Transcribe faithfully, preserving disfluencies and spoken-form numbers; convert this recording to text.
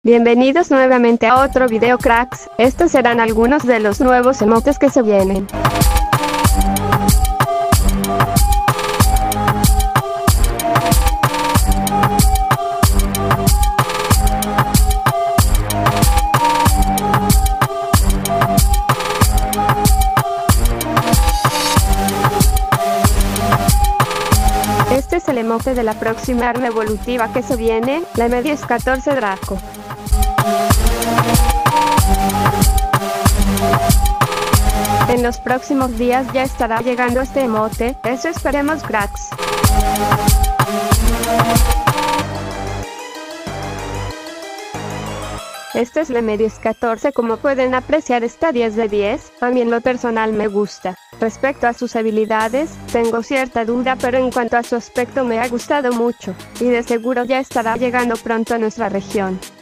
Bienvenidos nuevamente a otro video, cracks. Estos serán algunos de los nuevos emotes que se vienen. Este es el emote de la próxima arma evolutiva que se viene, la M diez catorce Draco. En los próximos días ya estará llegando este emote, eso esperemos, cracks. Este es la M diez catorce, como pueden apreciar está diez de diez, a mí en lo personal me gusta. Respecto a sus habilidades, tengo cierta duda, pero en cuanto a su aspecto me ha gustado mucho, y de seguro ya estará llegando pronto a nuestra región.